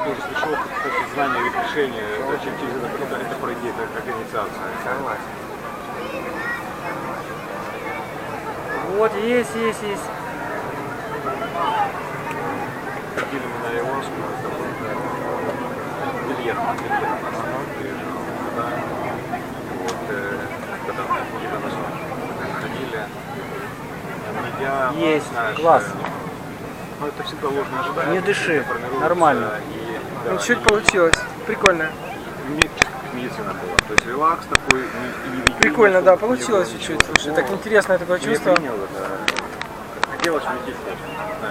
тоже слышал, кстати, знание или решение, зачем через это пройти, как инициация. Согласен. Вот, есть. Ходили мы на Ayahuasку, это был Вильер. Когда на сон ходили, Есть, знаешь, класс. ну, это всегда ложное ожидание. Не дыши, это формируется, нормально. И, Ну, да, чуть получилось. Прикольно. медицина была. То есть релакс такой. И Прикольно, видно, да, что получилось не было чуть-чуть. ничего Слушай, так такого. интересное такое Я чувство. принял это. Хотелось уйти.